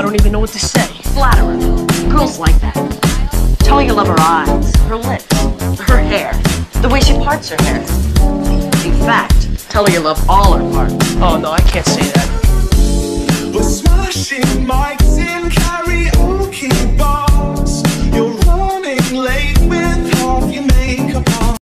I don't even know what to say. Flatter her. Girls like that. Tell her you love her eyes, her lips, her hair, the way she parts her hair. In fact, tell her you love all her parts. Oh no, I can't say that. We're smashing mics in karaoke.